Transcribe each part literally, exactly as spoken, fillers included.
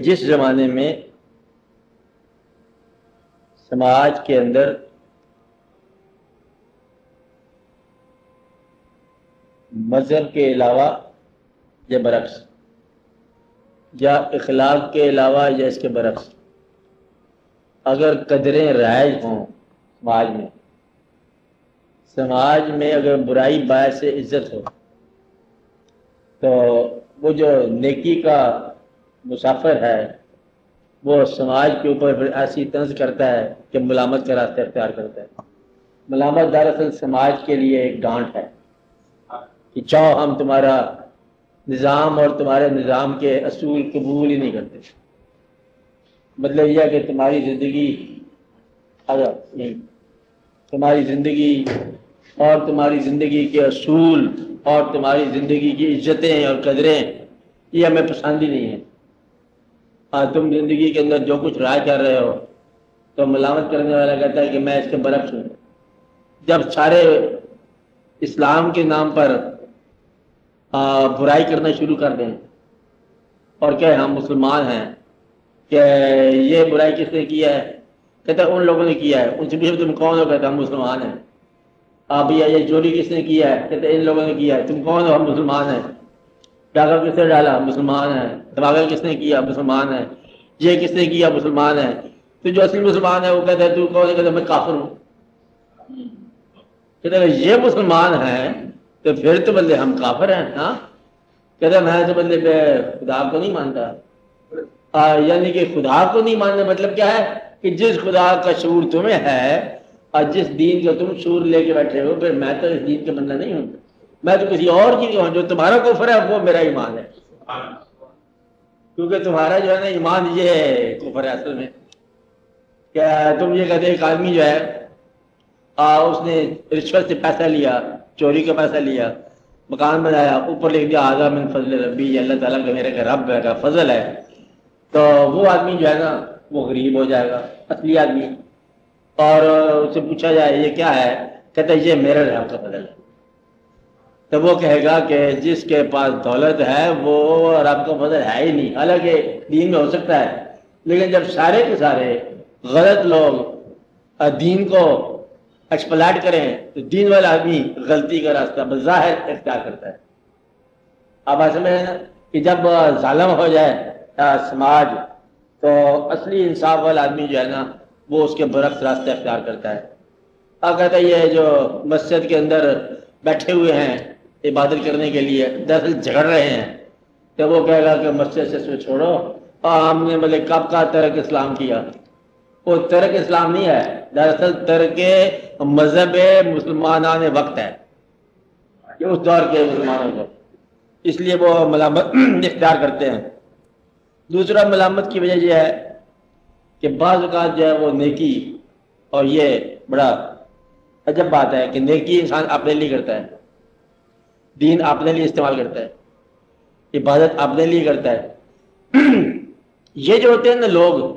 جس زمانے میں سماج کے اندر مذہب کے علاوہ یا برعکس یا اخلاق کے علاوہ یا اس کے برعکس اگر قدریں رائج ہوں سماج میں سماج میں اگر برائی باعث سے عزت ہو تو وہ جو نیکی کا مسافر ہے وہ سماج کے اوپر پھر ایسی طنز کرتا ہے کہ ملامت کا راستہ اختیار کرتا ہے. ملامت دراصل سماج کے لیے ایک ڈانٹ ہے کہ چاہو ہم تمہارا نظام اور تمہارے نظام کے اصول قبول ہی نہیں کرتے. مطلب یہ ہے کہ تمہاری زندگی اگر نہیں تمہاری زندگی اور تمہاری زندگی کے اصول اور تمہاری زندگی کی عزتیں اور قدریں یہ ہمیں پسند ہی نہیں ہیں. تم زندگی کے اندر جو کچھ رائے کر رہے ہو تو ملامت کرنے والا کہتا ہے کہ میں اس کے برعکس ہوں. جب سارے اسلام کے نام پر برائی کرنا شروع کر دیں اور کہ ہم مسلمان ہیں کہ یہ برائی کس نے کیا ہے کہتا ہے ان لوگوں نے کیا ہے. ان سے بھی تم کون ہو کہتا ہم مسلمان ہیں. آپ بھیا یہ چوری کس نے کیا ہے کہتے ہیں ان لوگوں نے کیا ہے. تم کون ہو ہم مسلمان ہیں. ڈاکہ کس نے ڈالا مسلمان ہے. دھماکہ کس نے کیا مسلمان ہے. یہ کس نے کیا مسلمان ہے. تو جو اصلی مسلمان ہے وہ کہتا ہے تو کون ہے کہتا ہے میں کافر ہوں. کہتا ہے یہ مسلمان ہیں تو پھر تو بندے ہم کافر ہیں. ہاں کہتا ہے میں تو بندے پہ خدا کو نہیں مانتا. آ, یعنی کہ خدا کو نہیں ماننا مطلب کیا ہے کہ جس خدا کا شعور تمہیں ہے اور جس دین کا تم شعور لے کے بیٹھے ہو پھر میں تو اس دین کا بندہ نہیں ہوں. میں تو کسی اور کی ہوں. جو تمہارا کفر ہے وہ میرا ایمان ہے کیونکہ تمہارا جو ہے نا ایمان یہ ہے کفر ہے اصل میں. کہ تم یہ کہتے ایک آدمی جو ہے آ, اس نے رشوت سے پیسہ لیا چوری کا پیسہ لیا مکان بنایا اوپر لکھ دیا آدھا من فضل ربی اللہ تعالیٰ کا میرے کا رب کا فضل ہے. تو وہ آدمی جو ہے نا وہ غریب ہو جائے گا اصلی آدمی. اور اس سے پوچھا جائے یہ کیا ہے کہتا ہے یہ میرے رب کا فضل ہے. تو وہ کہے گا کہ جس کے پاس دولت ہے وہ رب کا فضل ہے ہی نہیں. حالانکہ دین میں ہو سکتا ہے لیکن جب سارے کے سارے غلط لوگ دین کو ایکسپلائٹ کریں تو دین والا آدمی غلطی کا راستہ بظاہر اختیار کرتا ہے. اب ایسے میں کہ جب ظالم ہو جائے سماج تو اصلی انصاف والا آدمی جو ہے نا وہ اس کے برعکس راستہ اختیار کرتا ہے. اب کہتا ہے یہ جو مسجد کے اندر بیٹھے ہوئے ہیں عبادت کرنے کے لیے دراصل جھگڑ رہے ہیں تو وہ کہے گا کہ مسجد سے سو چھوڑو اور ہم نے مطلب کب کا ترک اسلام کیا. وہ ترک اسلام نہیں ہے دراصل ترک مذہب مسلمانان وقت ہے کہ اس دور کے مسلمانوں کو. اس لیے وہ ملامت اختیار کرتے ہیں. دوسرا ملامت کی وجہ یہ ہے کہ بعض اوقات جو ہے وہ نیکی اور یہ بڑا عجب بات ہے کہ نیکی انسان اپنے لیے کرتا ہے دین اپنے لیے استعمال کرتا ہے عبادت اپنے لیے کرتا ہے. یہ جو ہوتے ہیں نا لوگ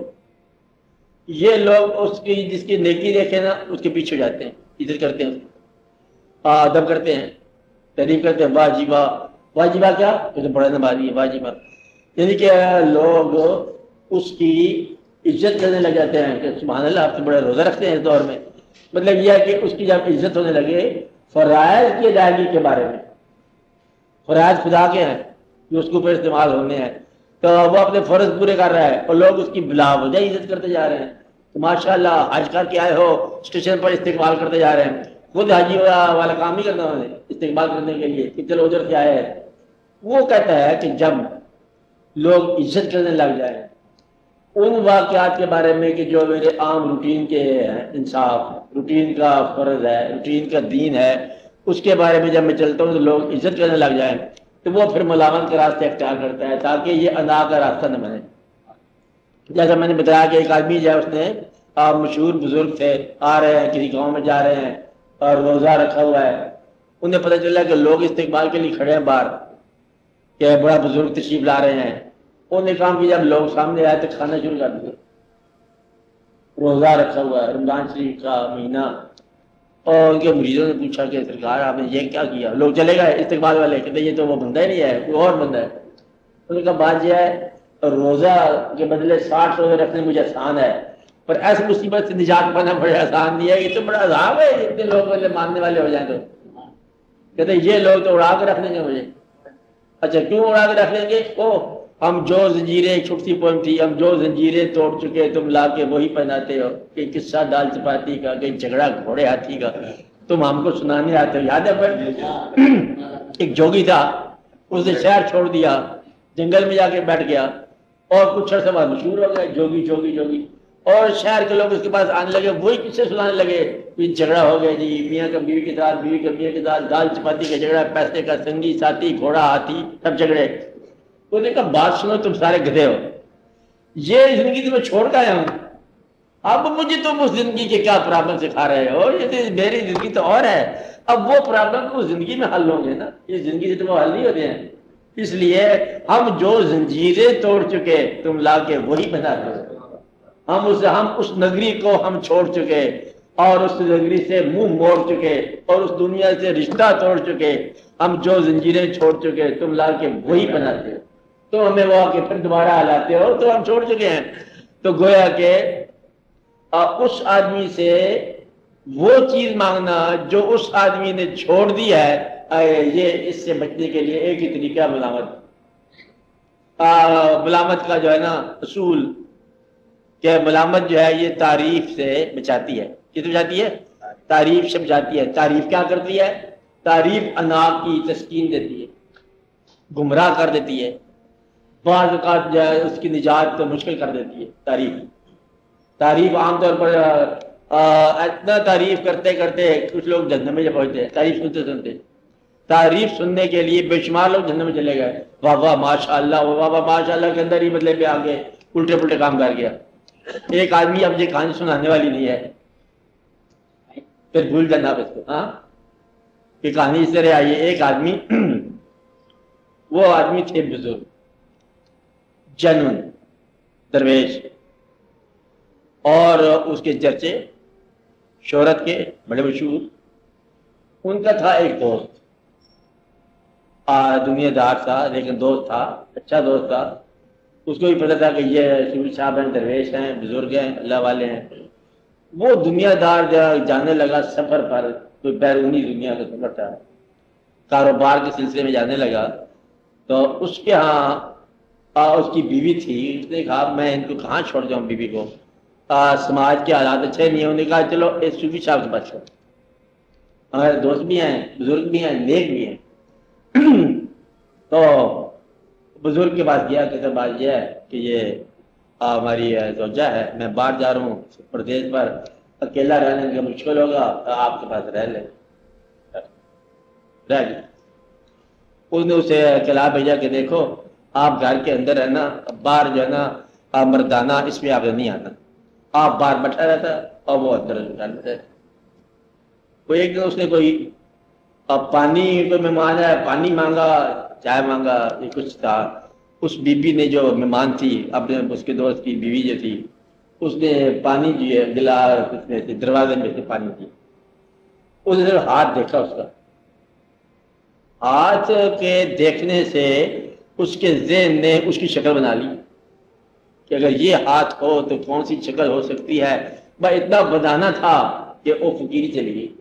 یہ لوگ اس کی جس کی نیکی دیکھیں نا اس کے پیچھے ہو جاتے ہیں عزت کرتے ہیں ادب کرتے ہیں تعریف کرتے ہیں واہ جی واہ واہ جی واہ کیا تو بڑا نمازی ہے واہ جی واہ. یعنی کہ لوگ اس کی عزت کرنے لگ جاتے ہیں کہ سبحان اللہ آپ تو بڑے روزہ رکھتے ہیں اس دور میں. مطلب یہ ہے کہ اس کی جب عزت ہونے لگے فرائض کی ادائیگی کے بارے میں فرائض خدا کے ہیں جو اس کے اوپر استعمال ہونے ہیں تو وہ اپنے فرض پورے کر رہا ہے اور لوگ اس کی بلا وجہ عزت کرتے جا رہے ہیں. تو ماشاء اللہ حج کر کے آئے ہو اسٹیشن پر استقبال کرتے جا رہے ہیں. خود حاجی والا کام نہیں کرنا انہوں نے استقبال کرنے کے لیے کہ چلو ادھر سے آئے ہیں. وہ کہتا ہے کہ جب لوگ عزت کرنے لگ جائیں ان واقعات کے بارے میں کہ جو میرے عام روٹین کے انصاف روٹین کا فرض ہے روٹین کا دین ہے اس کے بارے میں جب میں چلتا ہوں تو لوگ عزت کرنے لگ جائیں تو وہ پھر ملامت کا راستہ اختیار کرتا ہے تاکہ یہ ادا کا راستہ نہ بنے. جیسا میں نے بتایا کہ ایک آدمی جو ہے اس نے مشہور بزرگ تھے آ رہے ہیں کسی گاؤں میں جا رہے ہیں اور روزہ رکھا ہوا ہے. انہیں پتہ چلا کہ لوگ استقبال کے لیے کھڑے ہیں باہر کہ بڑا بزرگ تشریف لا رہے ہیں. انہوں نے کام کی جب لوگ سامنے آئے تو کھانا شروع کر دیا. روزہ رکھا ہوا ہے رمضان شریف کا مہینہ اور ان کے مریضوں نے پوچھا کہ سرکار آپ نے یہ کیا کیا. لوگ چلے گئے استقبال والے کہتے یہ تو وہ بندہ ہی نہیں ہے کوئی اور بندہ ہے. انہوں نے کہا بات یہ ہے روزہ کے بدلے ساٹھ روزے رکھنے مجھے آسان ہے، پر ایسی مصیبت سے نجات پانا بڑے آسان نہیں ہے، یہ تو بڑا عذاب ہے اتنے لوگ ماننے والے ہو جائیں تو کہتے ہیں یہ لوگ تو اڑا کے رکھ لیں گے مجھے. اچھا کیوں اڑا کے رکھ لیں گے؟ او ہم جو زنجیریں، ایک چھوٹی سی پوائنٹ تھی، ہم جو زنجیریں توڑ چکے تم لا کے وہی پہناتے ہو. کہ قصہ دال چپاتی کا، کہ جھگڑا گھوڑے ہاتھی کا تم ہم کو سنانے آتے ہو. یاد ہے پر ایک جوگی تھا، اس نے شہر چھوڑ دیا، جنگل میں جا کے بیٹھ گیا اور کچھ عرصے بعد مشہور ہو گئے جوگی جوگی جوگی. اور شہر کے لوگ اس کے پاس آنے لگے، وہی قصے سنانے لگے. جھگڑا ہو گیا جی، میاں کا بیوی کے ساتھ، بیوی کا میاں کے ساتھ، دال چپاتی کا جھگڑا، پیسے کا، سنگی ساتھی، گھوڑا ہاتھی، سب جھگڑے. انہوں نے کہا بات سنو تم سارے گدھے ہو، یہ زندگی تو میں چھوڑ کے آیا ہوں، اب مجھے تم اس زندگی کے کیا پرابلم سکھا رہے ہو؟ یہ تو میری زندگی تو اور ہے. اب وہ پرابلم تو زندگی میں حل ہوں گے نا، یہ زندگی سے تو وہ حل نہیں ہوتے ہیں. اس لیے ہم جو زنجیریں توڑ چکے تم لا کے وہی بنا دو. ہم اس ہم اس نگری کو ہم چھوڑ چکے اور اس نگری سے منہ موڑ چکے اور اس دنیا سے رشتہ توڑ چکے. ہم جو زنجیریں چھوڑ چکے تم لا کے وہی بناتے ہو، تو ہمیں وہ کے پھر دوبارہ ہلاتے ہو، تو ہم چھوڑ چکے ہیں. تو گویا کہ اس آدمی سے وہ چیز مانگنا جو اس آدمی نے چھوڑ دی ہے، یہ اس سے بچنے کے لیے ایک ہی طریقہ ملامت. ملامت کا جو ہے نا اصول کہ ملامت جو ہے یہ تعریف سے بچاتی ہے. کس بچاتی ہے؟ تعریف سے بچاتی ہے. تعریف کیا کرتی ہے؟ تعریف انا کی تسکین دیتی ہے، گمراہ کر دیتی ہے، بعض اوقات جو ہے اس کی نجات تو مشکل کر دیتی ہے. تعریف تعریف عام طور پر اتنا تعریف کرتے کرتے کچھ لوگ جہنم میں جب پہنچتے ہیں تعریف سنتے سنتے. تعریف سننے کے لیے بے شمار لوگ جہنم میں چلے گئے. واہ واہ ماشاء اللہ، واہ واہ ماشاء اللہ کے اندر ہی مطلب پہ آگے الٹے پلٹے کام کر گیا. ایک آدمی اب یہ کہانی سنانے والی نہیں ہے، پھر بھول جانا آپ اس کو. ہاں کہ کہانی اس طرح آئی ہے. ایک آدمی وہ آدمی تھے بزرگ، جنون درویش، اور اس کے چرچے شہرت کے بڑے مشہور. ان کا تھا ایک دوست، دنیا دار تھا لیکن دوست تھا، اچھا دوست تھا. اس کو بھی پتا تھا کہ یہ سوری صاحب ہیں، درویش ہیں، بزرگ ہیں، اللہ والے ہیں. وہ دنیا دار جانے لگا سفر پر، کوئی بیرونی دنیا کا سفر تھا، کاروبار کے سلسلے میں جانے لگا. تو اس کے ہاں اس کی بیوی تھی. اس نے کہا میں ان کو کہاں چھوڑ جاؤں بیوی کو، سماج کے حالات اچھے نہیں ہیں. انہوں نے کہا چلو ایک صوفی صاحب کے پاس چھوڑ، ہمارے دوست بھی ہیں، بزرگ بھی ہیں، نیک بھی ہیں. تو بزرگ کے پاس گیا کہ بات یہ ہے کہ یہ ہماری زوجہ ہے، میں باہر جا رہا ہوں پردیش پر، اکیلا رہنے کا مشکل ہوگا، آپ کے پاس رہ لیں. رہ گیا. اس نے اسے کلا بھیجا کہ دیکھو آپ گھر کے اندر رہنا، باہر جو ہے نا مردانہ اس میں آپ نے نہیں آنا. آپ باہر بیٹھا رہتا اور وہ اندر رہتا. کوئی ایک دن اس نے کوئی اب پانی، کوئی مہمان ہے، پانی مانگا، چائے مانگا، یہ کچھ تھا. اس بی بی نے جو مہمان تھی اپنے اس کے دوست کی بیوی جو تھی، اس نے پانی جو ہے گلاس اس میں سے دروازے میں سے پانی دی. اس نے ہاتھ دیکھا، اس کا ہاتھ کے دیکھنے سے اس کے ذہن نے اس کی شکل بنا لی کہ اگر یہ ہاتھ ہو تو کون سی شکل ہو سکتی ہے. بھائی اتنا بدانا تھا کہ وہ فقیری چلی گئی.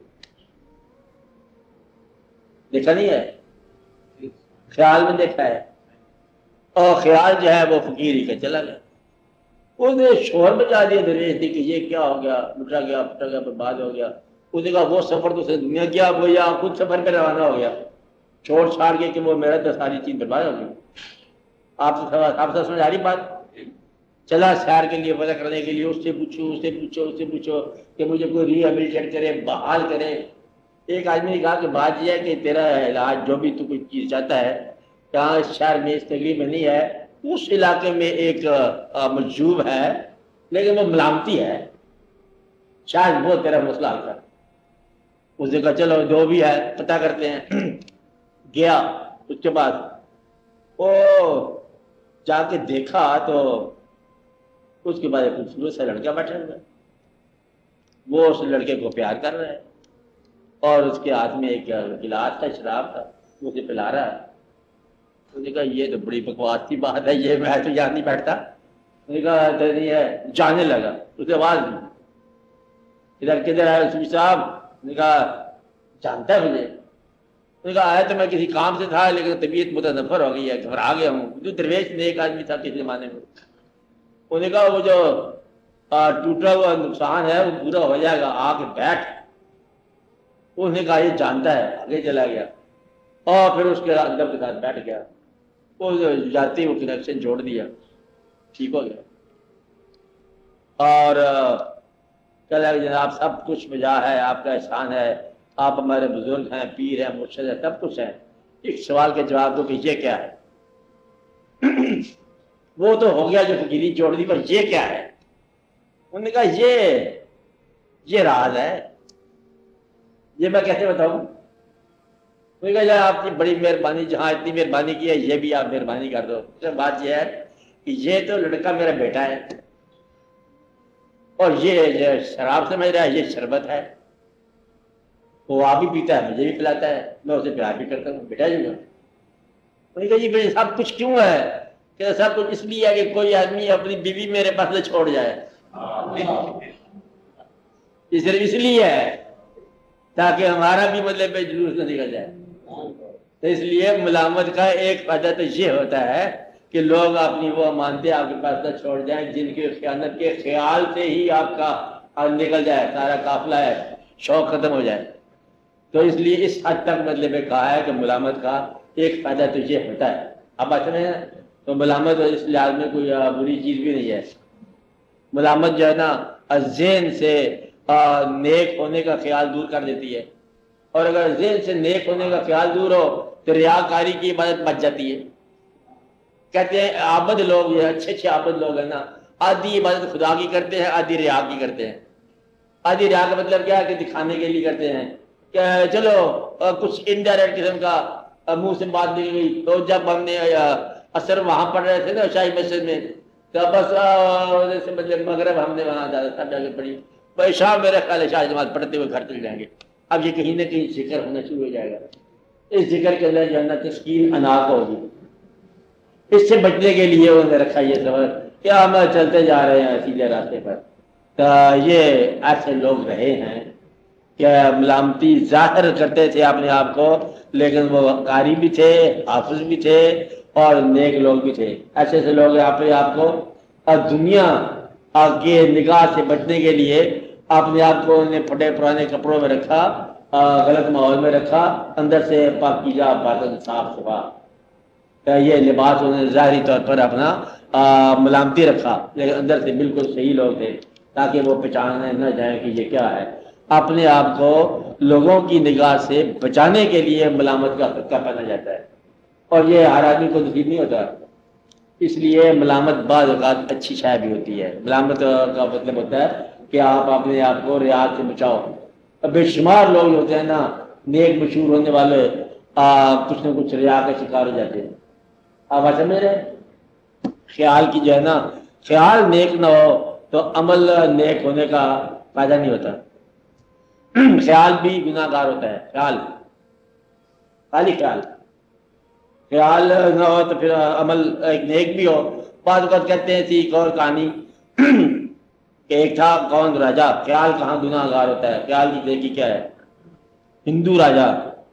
دیکھا نہیں ہے، خیال میں دیکھا ہے، اور خیال جو ہے وہ فقیری کا چلا گیا. اس نے شوہر بچا دیا درویش تھی کہ یہ کیا ہو گیا، لٹا گیا پٹا گیا برباد ہو گیا. اس نے کہا وہ سفر تو سے دنیا کیا، وہ یا خود سفر پہ روانہ ہو گیا چھوڑ چھاڑ کے کہ وہ میرا تو ساری چیز برباد ہو گئی. آپ سے آپ سے سمجھ آ رہی بات؟ چلا سیر کے لیے پتہ کرنے کے لیے اس سے پوچھو اس سے پوچھو اس سے پوچھو کہ مجھے کوئی ریہیبلیٹیٹ کرے، بحال کرے. ایک آدمی نے کہا کہ بات یہ ہے کہ تیرا علاج جو بھی تو کوئی چیز چاہتا ہے کہاں اس شہر میں اس تقریب میں نہیں ہے، اس علاقے میں ایک مجذوب ہے لیکن وہ ملامتی ہے، شاید وہ تیرا مسئلہ حل کر. اس نے کہا چلو جو بھی ہے پتہ کرتے ہیں. گیا اس کے بعد وہ جا کے دیکھا تو اس کے بعد ایک خوبصورت سا لڑکا بیٹھا ہوا ہے. وہ اس لڑکے کو پیار کر رہا ہے اور اس کے ہاتھ میں ایک گلاس تھا، شراب تھا، اسے پلا رہا ہے. نے کہا یہ تو بڑی بکواس کی بات ہے، یہ میں تو یہاں نہیں بیٹھتا۔ انہوں نے کہا تو نہیں ہے، جانے لگا، اسے آواز دی ادھر کدھر آئے رسول صاحب؟ انہوں نے کہا جانتا ہے مجھے؟ انہوں نے کہا آیا تو میں کسی کام سے تھا لیکن طبیعت متنفر ہو گئی ہے، گھبرا گیا ہوں۔ جو درویش نیک آدمی تھا کسی زمانے میں، انہوں نے کہا وہ جو ٹوٹا ہوا نقصان ہے وہ پورا ہو جائے گا، آ کے بیٹھ۔ انہوں نے کہا یہ جانتا ہے، آگے چلا گیا اور پھر اس کے اندر کے ساتھ بیٹھ گیا، وہ جاتے ہی وہ کنیکشن جوڑ دیا، ٹھیک ہو گیا۔ اور چلا کہ جناب سب کچھ مجا ہے، آپ کا احسان ہے، آپ ہمارے بزرگ ہیں، پیر ہیں، مرشد ہیں، سب کچھ ہیں۔ ایک سوال کے جواب دو کہ یہ کیا ہے؟ وہ تو ہو گیا جو فقیری جوڑ دی، پر یہ کیا ہے؟ انہوں نے کہا یہ یہ راز ہے، یہ میں کیسے بتاؤں؟ انہوں نے کہا یار آپ کی بڑی مہربانی، جہاں اتنی مہربانی کی ہے یہ بھی آپ مہربانی کر دو۔ بات یہ ہے کہ یہ تو لڑکا میرا بیٹا ہے اور یہ شراب سمجھ رہا ہے یہ شربت ہے، وہ آپ بھی پیتا ہے، مجھے بھی پلاتا ہے، میں اسے پیار بھی کرتا ہوں، بیٹا جو ہے۔ انہوں نے کہا جی میرے سب کچھ کیوں ہے؟ کہ سب کچھ اس لیے ہے کہ کوئی آدمی اپنی بیوی میرے پاس سے چھوڑ جائے، یہ صرف اس لیے ہے تاکہ ہمارا بھی مطلب پہ جلوس نہ نکل جائے۔ تو اس لیے ملامت کا ایک فائدہ تو یہ ہوتا ہے کہ لوگ اپنی وہ امانتیں آپ کے پاس نہ چھوڑ جائیں جن کی خیانت کے خیال سے ہی آپ کا نکل جائے، سارا قافلہ ہے، شوق ختم ہو جائے۔ تو اس لیے اس حد تک مطلب کہا ہے کہ ملامت کا ایک فائدہ تو یہ ہوتا ہے۔ اب بات میں تو ملامت اس لحاظ میں کوئی بری چیز بھی نہیں ہے۔ ملامت جو ہے نا ذہن سے نیک ہونے کا خیال دور کر دیتی ہے، اور اگر ذہن سے نیک ہونے کا خیال دور ہو تو ریاکاری کی عبادت بچ جاتی ہے۔ کہتے ہیں عابد لوگ، یہ اچھے اچھے عابد لوگ ہیں نا، آدھی عبادت خدا کی کرتے ہیں، آدھی ریا کی کرتے ہیں۔ آدھی ریا کا مطلب کیا ہے کہ دکھانے کے لیے کرتے ہیں کہ چلو کچھ انڈائریکٹ قسم کا منہ سے بات نکل گئی۔ تو جب ہم نے اثر وہاں پڑھ رہے تھے نا شاہی مسجد میں، تو بس مطلب مغرب ہم نے وہاں زیادہ تر جا کے پڑھی، بھائی شاہ میرے خیال ہے شاہ جماعت پڑھتے ہوئے گھر چل جائیں گے۔ اب یہ کہیں نہ کہیں ذکر ہونا شروع ہو جائے گا، اس ذکر کے اندر جو ہے نا تشکیل اناق ہوگی۔ اس سے بچنے کے لیے انہوں نے رکھا یہ سبق کہ ہم چلتے جا رہے ہیں سیدھے راستے پر۔ تو یہ ایسے لوگ رہے ہیں کہ ملامتی ظاہر کرتے تھے اپنے آپ کو، لیکن وہ قاری بھی تھے، حافظ بھی تھے اور نیک لوگ بھی تھے۔ ایسے ایسے لوگ اپنے آپ کو دنیا کے نگاہ سے بچنے کے لیے اپنے آپ کو انہیں پھٹے پرانے کپڑوں میں رکھا، غلط ماحول میں رکھا، اندر سے پاکیزہ باطن صاف صفا، یہ لباس انہوں نے ظاہری طور پر اپنا ملامتی رکھا، لیکن اندر سے بالکل صحیح لوگ تھے، تاکہ وہ پہچانے نہ جائیں کہ یہ کیا ہے۔ اپنے آپ کو لوگوں کی نگاہ سے بچانے کے لیے ملامت کا خطہ پہنا جاتا ہے، اور یہ ہر آدمی کو نصیب نہیں ہوتا۔ اس لیے ملامت بعض اوقات اچھی شے بھی ہوتی ہے۔ ملامت کا مطلب ہوتا ہے کہ آپ اپنے آپ کو ریاض سے بچاؤ۔ اب بے شمار لوگ ہوتے ہیں نا نیک مشہور ہونے والے، کچھ نہ کچھ ریا کا شکار ہو جاتے ہیں۔ آپ سمجھ رہے ہیں؟ خیال کی جو ہے نا، خیال نیک نہ ہو تو عمل نیک ہونے کا فائدہ نہیں ہوتا۔ خیال بھی گناہ گار ہوتا ہے، خیال خالی خیال خیال نہ ہو تو پھر عمل ایک نیک بھی ہو۔ بعض اوقات کہتے ہیں تھی ایک اور کہانی کہ ایک تھا کون راجا، خیال کہاں گناہ گار ہوتا ہے، خیال کی نیکی کیا ہے؟ ہندو راجا۔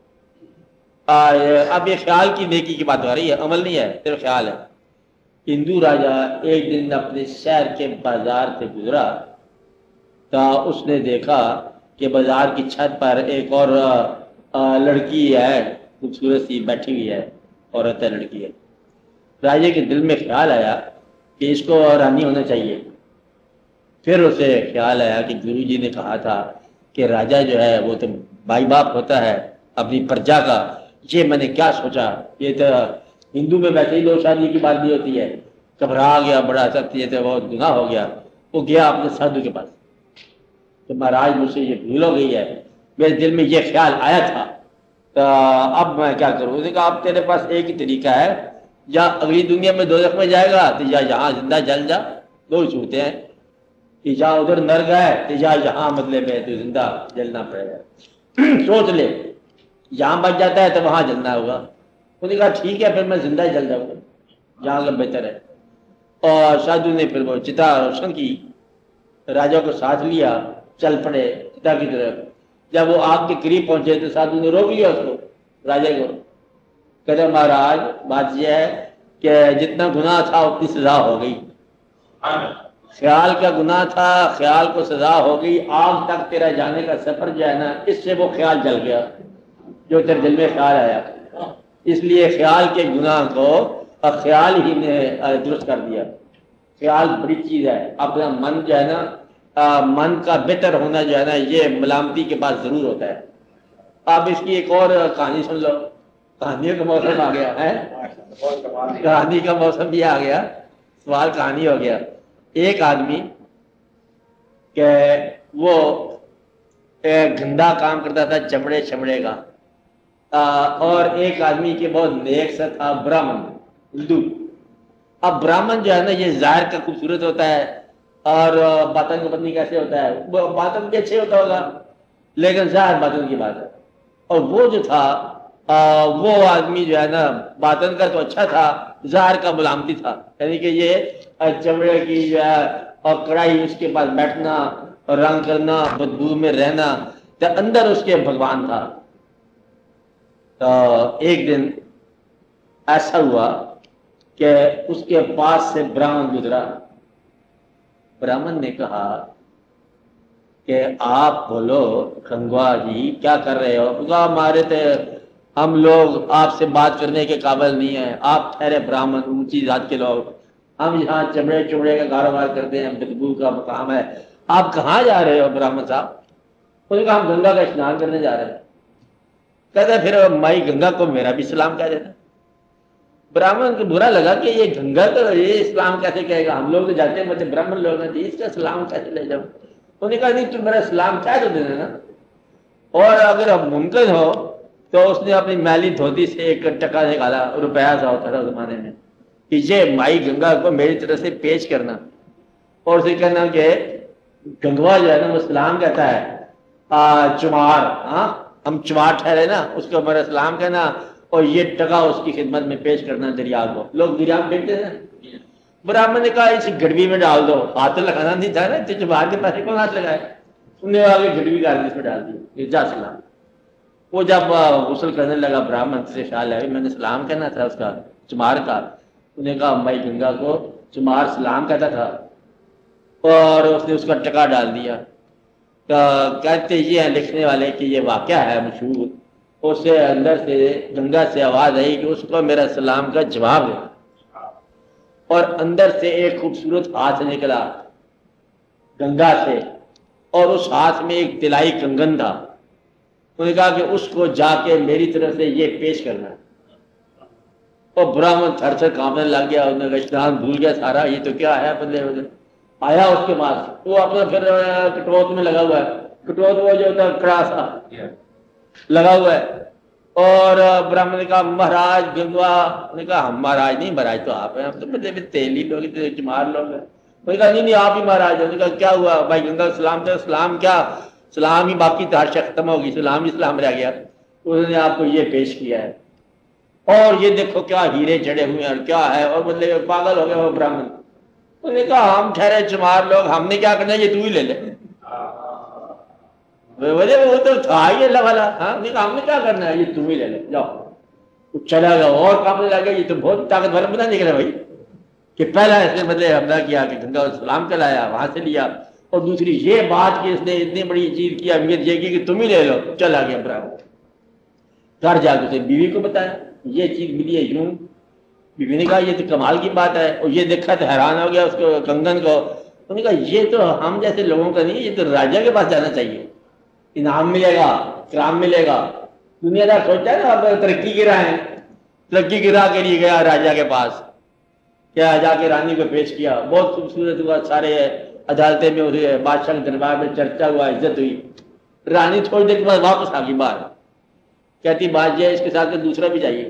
اب یہ خیال کی نیکی کی بات ہو رہی ہے، عمل نہیں ہے، صرف خیال ہے۔ ہندو راجا ایک دن اپنے شہر کے بازار سے گزرا تو اس نے دیکھا کہ بازار کی چھت پر ایک اور لڑکی ہے، خوبصورت سی بیٹھی ہوئی ہے، عورت ہے، لڑکی ہے۔ راجے کے دل میں خیال آیا کہ اس کو رانی ہونا چاہیے۔ پھر اسے خیال آیا کہ گرو جی نے کہا تھا کہ راجا جو ہے وہ تو بھائی باپ ہوتا ہے اپنی پرجا کا، یہ میں نے کیا سوچا، یہ تو ہندو میں ویسے ہی دو شادی کی بات نہیں ہوتی ہے۔ گھبرا گیا بڑا سخت، یہ تو بہت گناہ ہو گیا۔ وہ گیا اپنے سادھو کے پاس کہ مہاراج مجھ سے یہ بھول ہو گئی ہے، میرے دل میں یہ خیال آیا تھا، تو اب میں کیا کروں؟ اس نے کہا اب تیرے پاس ایک ہی طریقہ ہے، یا اگلی دنیا میں دوزخ میں جائے گا تو یا یہاں زندہ جل جا، دو صورتیں ہیں، کہ یا ادھر نرک ہے تو یا یہاں مطلب ہے تو زندہ جلنا پڑے گا۔ سوچ لے، یہاں بچ جاتا ہے تو وہاں جلنا ہوگا، انہوں نے کہا ٹھیک ہے پھر میں زندہ ہی چل جاؤں گا، جہاں کا بہتر ہے۔ اور شاہجہاں نے پھر وہ چتا روشن کی، راجا کو ساتھ لیا، چل پڑے چتا کی طرف۔ جب وہ آگ کے قریب پہنچے تو سادھو نے روک لیا اس کو، راجا کو، کہتے مہاراج بات یہ ہے کہ جتنا گناہ تھا اتنی سزا ہو گئی، خیال کا گناہ تھا، خیال کو سزا ہو گئی، آگ تک تیرا جانے کا سفر جو ہے نا اس سے وہ خیال جل گیا جو تیرے دل میں خیال آیا، اس لیے خیال کے گناہ کو خیال ہی نے درست کر دیا۔ خیال بڑی چیز ہے، اپنا من جو ہے نا، من کا بہتر ہونا جو ہے نا یہ ملامتی کے بعد ضرور ہوتا ہے۔ آپ اس کی ایک اور کہانی سن لو، کہانیوں کا موسم آ گیا ہے، کہانی کا موسم بھی آ گیا، سوال کہانی ہو گیا۔ ایک آدمی کہ وہ گندا کام کرتا تھا چمڑے چمڑے کا، اور ایک آدمی کے بہت نیک سا تھا برہمن ہندو۔ اب برہمن جو ہے نا یہ ظاہر کا خوبصورت ہوتا ہے اور باطن کا پتنی کیسے ہوتا ہے، باطن بھی اچھے ہوتا ہوگا لیکن ظاہر باطن کی بات ہے۔ اور وہ جو تھا وہ آدمی جو ہے نا باطن کا تو اچھا تھا، ظاہر کا ملامتی تھا، یعنی کہ یہ چمڑے کی جو ہے اور کڑائی اس کے پاس بیٹھنا اور رنگ کرنا، بدبو میں رہنا، تو اندر اس کے بھگوان تھا۔ تو ایک دن ایسا ہوا کہ اس کے پاس سے برہمن گزرا۔ برہمن نے کہا کہ آپ بولو گنگوا جی کیا کر رہے ہو؟ کہا ہمارے تھے ہم لوگ آپ سے بات کرنے کے قابل نہیں ہیں، آپ ٹھہرے برہمن اونچی ذات کے لوگ، ہم یہاں چمڑے چمڑے کا کاروبار کرتے ہیں، بدبو کا مقام ہے، آپ کہاں جا رہے ہو برہمن صاحب؟ انہوں نے کہا ہم گنگا کا اسنان کرنے جا رہے ہیں۔ کہتے پھر مائی گنگا کو میرا بھی سلام کہہ دینا۔ برہمن کو برا لگا کہ یہ گنگا تو یہ اسلام کیسے کہے گا، ہم لوگ تو جاتے ہیں مجھے برہمن لوگ ہیں، اس کا سلام کیسے لے جاؤں؟ انہوں نے کہا نہیں تم میرا سلام کہہ تو دینا نا، اور اگر اب ممکن ہو تو اس نے اپنی میلی دھوتی سے ایک ٹکا نکالا، روپیہ سا ہوتا تھا زمانے میں، کہ یہ مائی گنگا کو میری طرف سے پیش کرنا، اور اسے کہنا کہ گنگوا جو ہے نا وہ سلام کہتا ہے چمار، ہاں ہم چمار ٹھہرے نا، اس کو میرا سلام کہنا اور یہ ٹکا اس کی خدمت میں پیش کرنا دریا کو۔ لوگ دریا میں پھینکتے ہیں۔ برہمن نے کہا اس گڑوی میں ڈال دو، ہاتھ لگانا نہیں تھا نا، تو باہر کے پیسے کون ہاتھ لگائے؟ انہوں نے آگے گڑوی کا اس میں ڈال دی، جا سلام۔ وہ جب غسل کرنے لگا برہمن سے خیال ہے میں نے سلام کہنا تھا اس کا چمار کا، انہوں نے کہا مائی گنگا کو چمار سلام کہتا تھا، اور اس نے اس کا ٹکا ڈال دیا۔ کہتے یہ ہیں لکھنے والے کہ یہ واقعہ ہے مشہور، اسے اندر سے گنگا سے آواز آئی کہ اس کو میرا سلام کا جواب ہے، اور اندر سے ایک خوبصورت ہاتھ نکلا گنگا سے، اور اس ہاتھ میں ایک طلائی کنگن تھا۔ انہوں نے کہا کہ اس کو جا کے میری طرف سے یہ پیش کرنا، اور برہمن تھر تھر کانپنے لگ گیا، انہوں نے اسنان بھول گیا سارا، یہ تو کیا ہے بدلے بدلے آیا اس کے پاس، وہ اپنا پھر کٹوت میں لگا ہوا ہے، کٹوت وہ جو ہوتا ہے کڑا سا لگا ہوا ہے، اور برہمن نے کہا مہاراج گنگوا، نے کہا ہم مہاراج نہیں، مہاراج تو آپ ہیں، ہم تو بدلے میں تیلی لوگ چمار لوگ ہیں۔ انہوں نے کہا نہیں نہیں آپ ہی مہاراج ہیں۔ انہوں نے کہا کیا ہوا بھائی گنگا سلام تھا؟ سلام کیا سلام ہی باقی تھا، ختم ہوگی، سلام ہی سلام رہ گیا۔ انہوں نے آپ کو یہ پیش کیا ہے، اور یہ دیکھو کیا ہیرے چڑھے ہوئے ہیں اور کیا ہے، اور بدلے پاگل ہو گیا وہ برہمن۔ انہوں نے کہا ہم ٹھہرے چمار لوگ، ہم نے کیا کرنا، یہ تو ہی لے لے، وجہ وہ تو تھا ہی اللہ والا، ہاں ہم نے کیا کرنا ہے، یہ تم ہی لے لے جاؤ۔ چلا گیا اور کام لگا، یہ تو بہت طاقت والا بنا نکلا بھائی، کہ پہلا اس نے بدلے حملہ کیا کہ گنگا سلام چلایا وہاں سے لیا، اور دوسری یہ بات کہ اس نے اتنی بڑی چیز کی اہمیت یہ کی کہ تم ہی لے لو، چلا گیا برابر۔ گھر جا کے اسے بیوی کو بتایا یہ چیز ملی ہے یوں، بیوی نے کہا یہ تو کمال کی بات ہے، اور یہ دیکھا تو حیران ہو گیا اس کو کنگن کو۔ انہوں نے کہا یہ تو ہم جیسے لوگوں کا نہیں، یہ تو راجا کے پاس جانا چاہیے، انعام ملے گا، کرام ملے گا۔ دنیا دار سوچتا ہے نا اب ترقی کی راہ ہے، ترقی کی راہ کے لیے گیا راجا کے پاس، کیا جا کے رانی کو پیش کیا، بہت خوبصورت ہوا، سارے عدالتیں میں ہوئے، بادشاہ کے دربار میں چرچا ہوا، عزت ہوئی۔ رانی تھوڑی دیر کے بعد واپس آ گئی باہر، کہتی بات یہ ہے اس کے ساتھ دوسرا بھی چاہیے،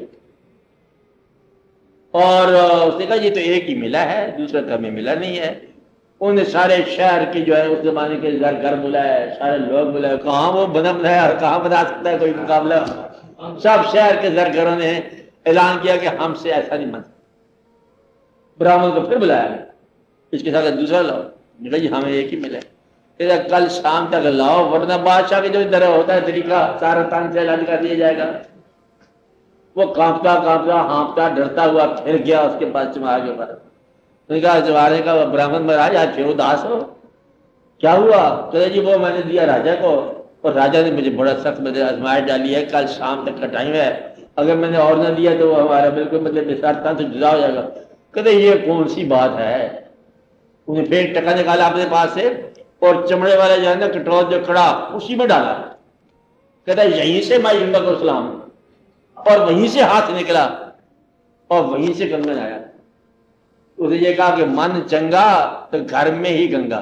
اور اس نے کہا یہ تو ایک ہی ملا ہے، دوسرا تو ہمیں ملا نہیں ہے۔ انہوں نے سارے شہر کے جو ہے اس زمانے کے گھر گھر بلائے، سارے لوگ بلائے، کہاں وہ بنا بنایا اور کہاں بنا سکتا ہے کوئی مقابلہ، سب شہر کے زر گھروں نے اعلان کیا کہ ہم سے ایسا نہیں بن سکتا۔ برہمن کو پھر بلایا، اس کے ساتھ دوسرا لاؤ، جی ہمیں ایک ہی ملے، کل شام تک لاؤ ورنہ بادشاہ کے جو ادھر ہوتا ہے طریقہ سارا تان سے اعلان کر دیا جائے گا۔ وہ کانپتا کانپتا ہانپتا ڈرتا ہوا پھر گیا اس کے پاس چمار کے پاس، نے کہا جوارے کا برہمن مہاراج آج پھر اداس ہو، کیا ہوا؟ کہتے جی وہ میں نے دیا راجا کو اور راجا نے مجھے بڑا سخت مجھے آزمائش ڈالی ہے، کل شام تک کا ٹائم ہے، اگر میں نے اور نہ دیا تو وہ ہمارا بالکل مطلب بسارتان سے جدا ہو جائے گا۔ کہتے یہ کون سی بات ہے؟ انہیں پھر ٹکا نکالا اپنے پاس سے اور چمڑے والا جو ہے نا کٹور جو کھڑا اسی میں ڈالا، کہتا یہیں سے میں یمبا کو سلام، اور وہیں سے ہاتھ نکلا اور وہیں سے گنگن آیا۔ اسے یہ کہا کہ من چنگا تو گھر میں ہی گنگا۔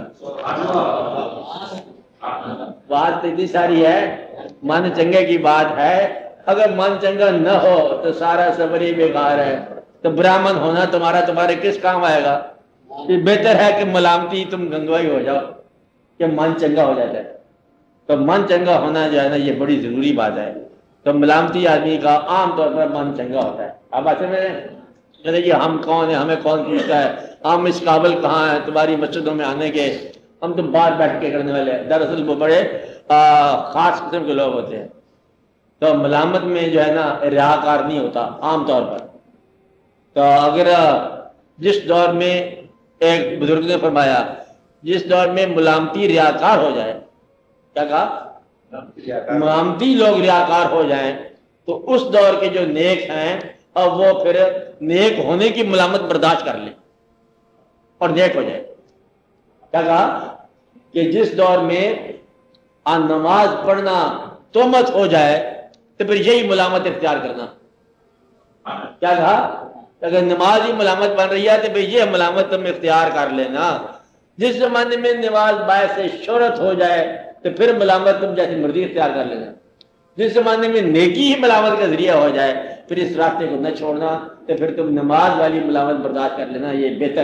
بات اتنی ساری ہے، من چنگے کی بات ہے، اگر من چنگا نہ ہو تو سارا صبر ہی بیکار ہے، تو برہمن ہونا تمہارا تمہارے کس کام آئے گا؟ یہ بہتر ہے کہ ملامتی تم گنگوائی ہو جاؤ کہ من چنگا ہو جاتا ہے۔ تو من چنگا ہونا جو ہے نا یہ بڑی ضروری بات ہے۔ تو ملامتی آدمی کا عام طور پر من چنگا ہوتا ہے۔ اب ایسے میں کہتے جی ہم کون ہیں، ہمیں کون پوچھتا ہے، ہم اس قابل کہاں ہیں تمہاری مسجدوں میں آنے کے، ہم تو باہر بیٹھ کے کرنے والے ہیں۔ دراصل وہ بڑے خاص قسم کے لوگ ہوتے ہیں۔ تو ملامت میں جو ہے نا ریاکار نہیں ہوتا عام طور پر۔ تو اگر جس دور میں ایک بزرگ نے فرمایا جس دور میں ملامتی ریاکار ہو جائے، کیا کہا؟ ملامتی لوگ ریاکار ہو جائیں تو اس دور کے جو نیک ہیں اب وہ پھر نیک ہونے کی ملامت برداشت کر لیں اور نیک ہو جائے۔ کیا کہا؟ کہ جس دور میں نماز پڑھنا تہمت ہو جائے تو پھر یہی ملامت اختیار کرنا۔ کیا کہا؟ اگر نماز ہی ملامت بن رہی ہے تو پھر یہ ملامت تم اختیار کر لینا۔ جس زمانے میں نماز باعث شہرت ہو جائے تو پھر ملامت تم جیسی مرضی اختیار کر لینا۔ جس زمانے میں نیکی ہی ملامت کا ذریعہ ہو جائے پھر اس راستے کو نہ چھوڑنا، تو پھر تم نماز والی ملامت برداشت کر لینا، یہ بہتر۔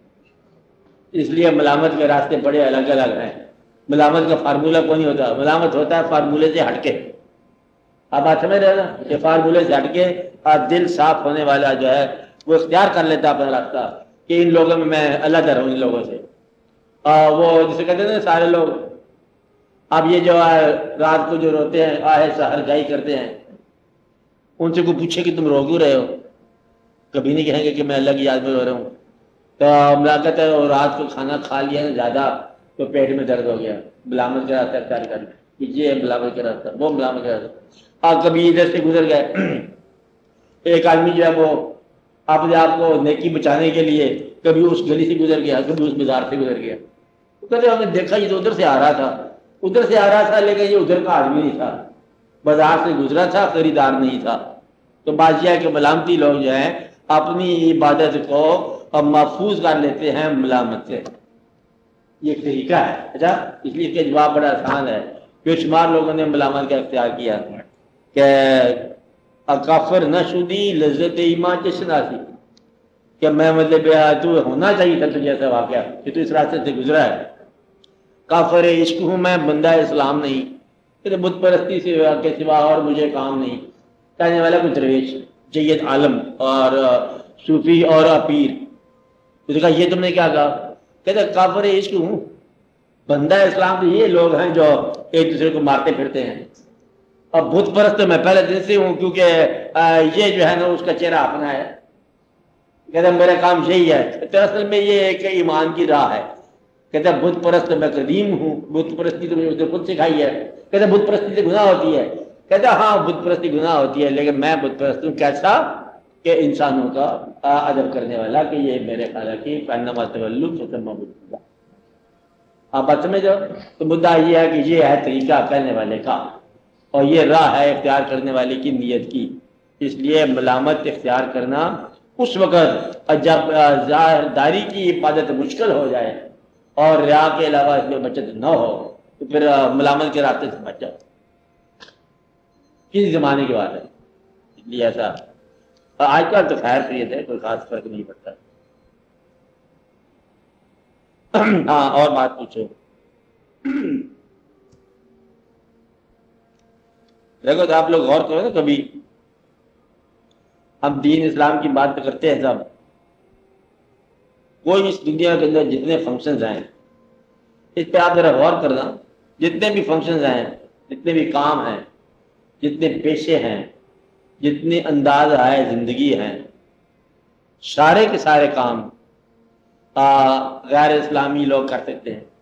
اس لیے ملامت کے راستے بڑے الگ الگ ہیں۔ ملامت کا فارمولہ کوئی نہیں ہوتا، ملامت ہوتا ہے فارمولے سے ہٹ کے۔ آپ بات سمجھ رہے نا کہ فارمولے سے ہٹ کے دل صاف ہونے والا جو ہے وہ اختیار کر لیتا اپنا راستہ کہ ان لوگوں میں میں علیحدہ رہوں، ان لوگوں سے۔ آ, وہ جسے کہتے ہیں نا سارے لوگ، اب یہ جو ہے رات کو جو روتے ہیں آہ سحر گائی کرتے ہیں، ان سے کوئی پوچھے کہ تم رو کیوں رہے ہو، کبھی نہیں کہیں گے کہ میں اللہ کی یاد میں رو رہا ہوں۔ تو ملاقات ہے اور رات کو کھانا کھا لیا نا زیادہ تو پیٹ میں درد ہو گیا، ملامت کا راستہ اختیار کر لیا، یہ ملامت کا راستہ، وہ ملامت کا راستہ۔ آپ کبھی ادھر سے گزر گئے، ایک آدمی جو ہے وہ اپنے آپ کو نیکی بچانے کے لیے کبھی اس گلی سے گزر گیا، کبھی اس بازار سے گزر گیا۔ کہتے ہم نے دیکھا یہ تو ادھر سے آ رہا تھا، ادھر سے آ رہا تھا لیکن یہ ادھر کا آدمی نہیں تھا، بازار سے گزرا تھا، خریدار نہیں تھا۔ تو بات یہ ہے کہ ملامتی لوگ جو ہیں اپنی عبادت کو اب محفوظ کر لیتے ہیں ملامت سے، یہ ایک طریقہ ہے۔ اچھا، اس لیے اس کا جواب بڑا آسان ہے۔ بے شمار لوگوں نے ملامت کا اختیار کیا کہ کافر نہ شدی لذت ایمان چشناسی، کہ میں مطلب تو ہونا چاہیے تھا تجھے ایسا واقعہ کہ تو اس راستے سے گزرا ہے۔ کافر عشق ہوں میں بندہ اسلام نہیں، کہ بت پرستی سے کے سوا اور مجھے کام نہیں، کہنے والا کوئی درویش جید عالم اور صوفی اور پیر۔ تو کہا یہ تم نے کیا کہا؟ کہتے کافر عشق ہوں بندہ اسلام تو یہ لوگ ہیں جو ایک دوسرے کو مارتے پھرتے ہیں، اب بت پرست میں پہلے دن سے ہوں کیونکہ یہ جو ہے نا اس کا چہرہ اپنا ہے۔ کہتے میرا کام یہی ہے، تو اصل میں یہ ایک ایمان کی راہ ہے۔ کہتے بت پرست میں قدیم ہوں، بت پرستی تو مجھے خود سکھائی ہے۔ کہتے بت پرستی سے گناہ ہوتی ہے؟ کہتے ہاں بت پرستی گناہ ہوتی ہے، لیکن میں بت پرست ہوں کیسا کہ انسانوں کا ادب کرنے والا، کہ یہ میرے خالق کی پہنما تولو فتما بدھا۔ آپ بات سمجھ جاؤ، تو مدعا یہ ہے کہ یہ ہے طریقہ کہنے والے کا اور یہ راہ ہے اختیار کرنے والے کی نیت کی۔ اس لیے ملامت اختیار کرنا اس وقت جب ظاہر داری کی عبادت مشکل ہو جائے اور ریا کے علاوہ اس میں بچت نہ ہو تو پھر ملامت کے راستے سے بچ جاؤ۔ کسی زمانے کی بات ہے، اس لیے ایسا آج کل تو خیر خیریت ہے، کوئی خاص فرق نہیں پڑتا۔ ہاں اور بات پوچھو۔ دیکھو تو آپ لوگ غور کرو نا، کبھی ہم دین اسلام کی بات کرتے ہیں سب، کوئی اس دنیا کے اندر جتنے فنکشنز ہیں اس پہ آپ ذرا غور کرنا، جتنے بھی فنکشنز ہیں، جتنے بھی کام ہیں، جتنے پیشے ہیں، جتنے انداز آئے زندگی ہیں، سارے کے سارے کام غیر اسلامی لوگ کر سکتے ہیں۔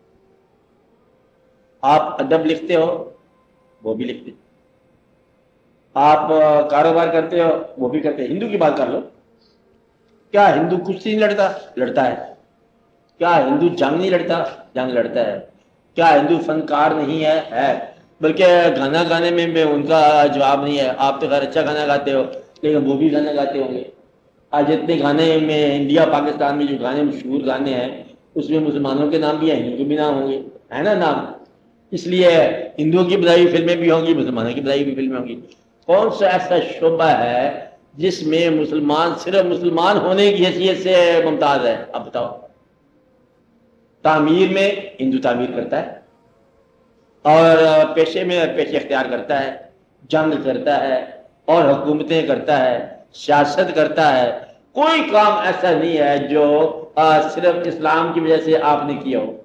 آپ ادب لکھتے ہو وہ بھی لکھتے ہیں، آپ کاروبار کرتے ہو وہ بھی کرتے ہیں۔ ہندو کی بات کر لو، کیا ہندو کشتی نہیں لڑتا؟ لڑتا ہے۔ کیا ہندو جنگ نہیں لڑتا؟ جنگ لڑتا ہے۔ کیا ہندو فنکار نہیں ہے؟ ہے۔ بلکہ گانا گانے میں بھی ان کا جواب نہیں ہے۔ آپ تو خیر اچھا گانا گاتے ہو لیکن وہ بھی گانا گاتے ہوں گے۔ آج جتنے گانے میں انڈیا پاکستان میں جو گانے مشہور گانے ہیں اس میں مسلمانوں کے نام بھی ہیں، ہندو بھی نام ہوں گے، ہے نا نام؟ اس لیے ہندوؤں کی بدائی فلمیں بھی ہوں گی، مسلمانوں کی بدائی بھی فلمیں ہوں گی۔ کون سا ایسا شعبہ ہے جس میں مسلمان صرف مسلمان ہونے کی حیثیت سے ممتاز ہے؟ اب بتاؤ۔ تعمیر میں ہندو تعمیر کرتا ہے، اور پیشے میں پیشے اختیار کرتا ہے، جنگ کرتا ہے اور حکومتیں کرتا ہے، سیاست کرتا ہے۔ کوئی کام ایسا نہیں ہے جو صرف اسلام کی وجہ سے آپ نے کیا ہو۔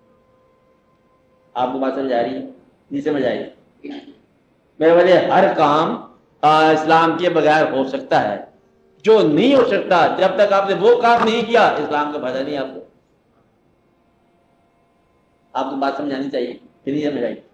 آپ کو بات سمجھ آ رہی ہے؟ نہیں سمجھ آئی؟ میرے وجہ ہر کام اسلام کے بغیر ہو سکتا ہے، جو نہیں ہو سکتا جب تک آپ نے وہ کام نہیں کیا اسلام کا فائدہ نہیں آپ کو۔ آپ کو بات سمجھانی چاہیے، پھر نہیں سمجھ آئی؟